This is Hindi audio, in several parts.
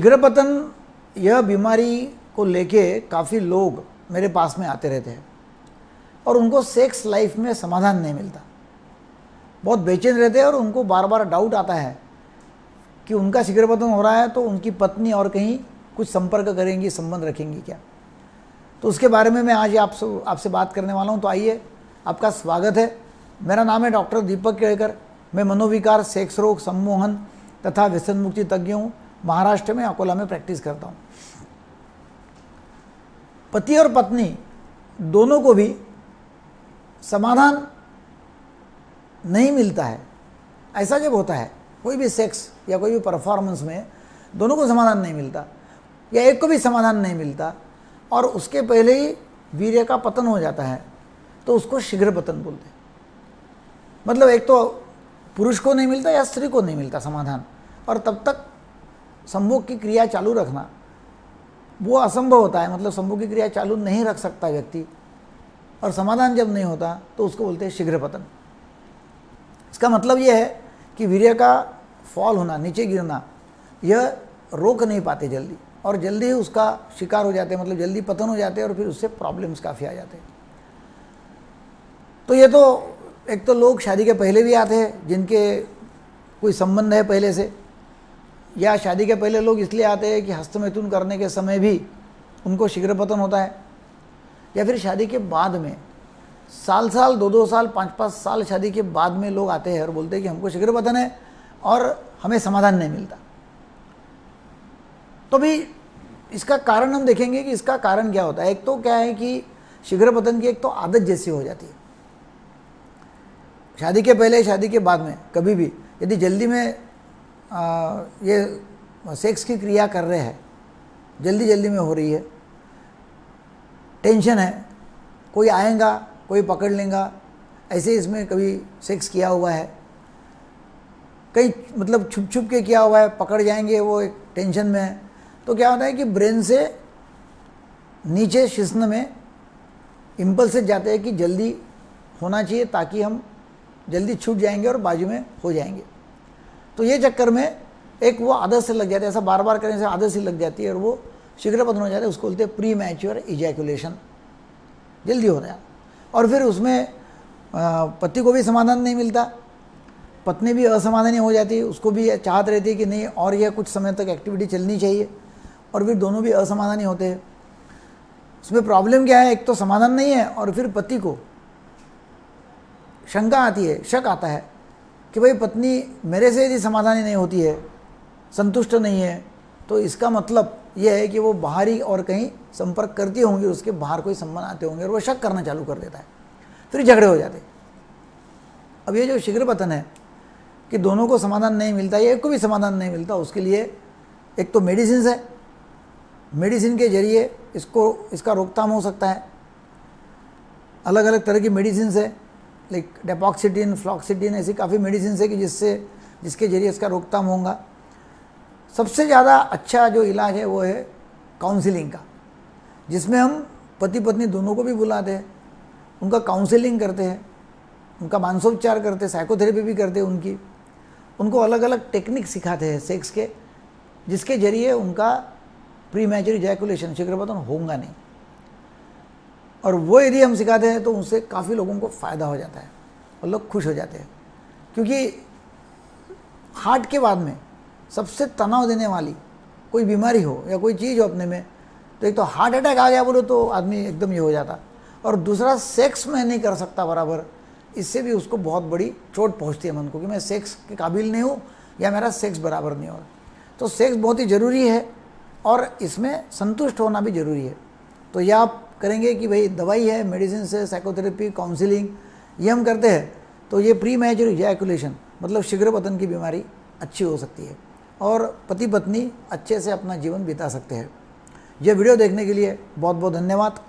शीघ्र पतन यह बीमारी को लेके काफ़ी लोग मेरे पास में आते रहते हैं और उनको सेक्स लाइफ में समाधान नहीं मिलता, बहुत बेचैन रहते हैं और उनको बार बार डाउट आता है कि उनका शीघ्र पतन हो रहा है तो उनकी पत्नी और कहीं कुछ संपर्क करेंगी, संबंध रखेंगी क्या। तो उसके बारे में मैं आज आपसे बात करने वाला हूं। तो आइए, आपका स्वागत है। मेरा नाम है डॉक्टर दीपक केळकर। मैं मनोविकार, सेक्स रोग, सम्मोहन तथा व्यसन मुक्ति तज्ञ हूँ। महाराष्ट्र में अकोला में प्रैक्टिस करता हूँ। पति और पत्नी दोनों को भी समाधान नहीं मिलता है। ऐसा जब होता है, कोई भी सेक्स या कोई भी परफॉर्मेंस में दोनों को समाधान नहीं मिलता या एक को भी समाधान नहीं मिलता और उसके पहले ही वीर्य का पतन हो जाता है, तो उसको शीघ्र पतन बोलते हैं। मतलब एक तो पुरुष को नहीं मिलता या स्त्री को नहीं मिलता समाधान, और तब तक संभोग की क्रिया चालू रखना वो असंभव होता है। मतलब संभोग की क्रिया चालू नहीं रख सकता व्यक्ति, और समाधान जब नहीं होता तो उसको बोलते हैं शीघ्र पतन। इसका मतलब यह है कि वीर्य का फॉल होना, नीचे गिरना, यह रोक नहीं पाते जल्दी, और जल्दी ही उसका शिकार हो जाते हैं, मतलब जल्दी पतन हो जाते हैं और फिर उससे प्रॉब्लम्स काफ़ी आ जाते हैं। तो ये तो एक तो लोग शादी के पहले भी आते हैं जिनके कोई संबंध है पहले से, या शादी के पहले लोग इसलिए आते हैं कि हस्तमैथुन करने के समय भी उनको शीघ्र पतन होता है, या फिर शादी के बाद में साल 2 साल 5 साल शादी के बाद में लोग आते हैं और बोलते हैं कि हमको शीघ्र पतन है और हमें समाधान नहीं मिलता। तो भी इसका कारण हम देखेंगे कि इसका कारण क्या होता है। एक तो क्या है कि शीघ्र पतन की एक तो आदत जैसी हो जाती है। शादी के पहले, शादी के बाद में कभी भी यदि जल्दी में ये सेक्स की क्रिया कर रहे हैं, जल्दी में हो रही है, टेंशन है, कोई आएगा, कोई पकड़ लेगा, ऐसे इसमें कभी सेक्स किया हुआ है, कहीं मतलब छुप के किया हुआ है, पकड़ जाएंगे, वो एक टेंशन में है, तो क्या होता है कि ब्रेन से नीचे शिश्न में इम्पल्सेस जाते हैं कि जल्दी होना चाहिए ताकि हम जल्दी छूट जाएंगे और बाजू में हो जाएंगे। तो ये चक्कर में एक वो आदत से लग जाती है, ऐसा बार बार करने से आदत सी लग जाती है और वो शीघ्र पतन हो जाता है। उसको बोलते हैं प्री मैच्योर इजैकुलेशन, जल्दी हो रहा है। और फिर उसमें पति को भी समाधान नहीं मिलता, पत्नी भी असमाधानी हो जाती है, उसको भी चाहत रहती है कि नहीं और यह कुछ समय तक एक्टिविटी चलनी चाहिए, और फिर दोनों भी असमाधानी होते हैं। उसमें प्रॉब्लम क्या है, एक तो समाधान नहीं है और फिर पति को शंका आती है, शक आता है कि भाई पत्नी मेरे से यदि समाधानी नहीं होती है, संतुष्ट नहीं है, तो इसका मतलब यह है कि वो बाहरी और कहीं संपर्क करती होंगी, उसके बाहर कोई संबंध आते होंगे, और वो शक करना चालू कर देता है, फिर झगड़े हो जाते हैं। अब ये जो शीघ्र पतन है कि दोनों को समाधान नहीं मिलता, या एक को भी समाधान नहीं मिलता, उसके लिए एक तो मेडिसिन है, मेडिसिन के जरिए इसका रोकथाम हो सकता है। अलग अलग तरह की मेडिसिन है, लाइक डेपॉक्सिडिन, फ्लॉक्सिडिन, ऐसी काफ़ी मेडिसिन है कि जिसके जरिए इसका रोकथाम होगा। सबसे ज़्यादा अच्छा जो इलाज है वो है काउंसलिंग का, जिसमें हम पति पत्नी दोनों को भी बुलाते हैं, उनका काउंसलिंग करते हैं, उनका मानसोपचार करते हैं, साइकोथेरेपी भी करते हैं, उनको अलग अलग टेक्निक सिखाते हैं सेक्स के, जिसके जरिए उनका प्री मैच्योर इजैकुलेशन, शीघ्र पतन होगा नहीं। और वो यदि हम सिखाते हैं तो उससे काफ़ी लोगों को फ़ायदा हो जाता है और लोग खुश हो जाते हैं। क्योंकि हार्ट के बाद में सबसे तनाव देने वाली कोई बीमारी हो या कोई चीज़ हो अपने में, तो एक तो हार्ट अटैक आ गया बोलो तो आदमी एकदम ये हो जाता, और दूसरा सेक्स में नहीं कर सकता बराबर, इससे भी उसको बहुत बड़ी चोट पहुंचती है मन को कि मैं सेक्स के काबिल नहीं हूँ या मेरा सेक्स बराबर नहीं हो रहा। तो सेक्स बहुत ही ज़रूरी है और इसमें संतुष्ट होना भी ज़रूरी है। तो यह आप करेंगे कि भाई दवाई है, मेडिसिन से, साइकोथेरेपी, काउंसलिंग, ये हम करते हैं, तो ये प्री मैच्योर इजैकुलेशन मतलब शीघ्र पतन की बीमारी अच्छी हो सकती है और पति पत्नी अच्छे से अपना जीवन बिता सकते हैं। यह वीडियो देखने के लिए बहुत बहुत धन्यवाद।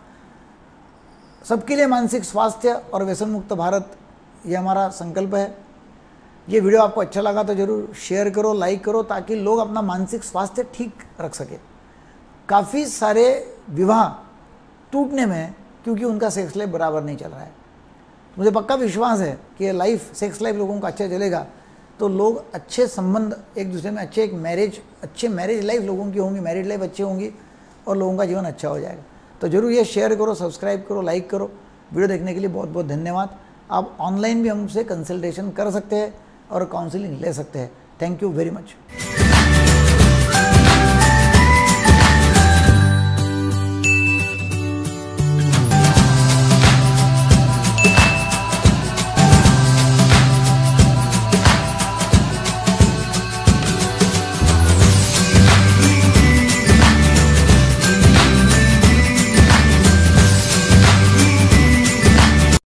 सबके लिए मानसिक स्वास्थ्य और व्यसन मुक्त भारत, ये हमारा संकल्प है। ये वीडियो आपको अच्छा लगा तो ज़रूर शेयर करो, लाइक करो, ताकि लोग अपना मानसिक स्वास्थ्य ठीक रख सके। काफ़ी सारे विवाह टूटने में क्योंकि उनका सेक्स लाइफ बराबर नहीं चल रहा है। मुझे पक्का विश्वास है कि ये लाइफ, सेक्स लाइफ लोगों का अच्छा चलेगा तो लोग अच्छे संबंध एक दूसरे में, अच्छे मैरिज लाइफ लोगों की होंगी, मैरिड लाइफ अच्छी होंगी और लोगों का जीवन अच्छा हो जाएगा। तो जरूर ये शेयर करो, सब्सक्राइब करो, लाइक करो। वीडियो देखने के लिए बहुत बहुत धन्यवाद। आप ऑनलाइन भी हमसे कंसल्टेशन कर सकते हैं और काउंसलिंग ले सकते हैं। Thank you very much.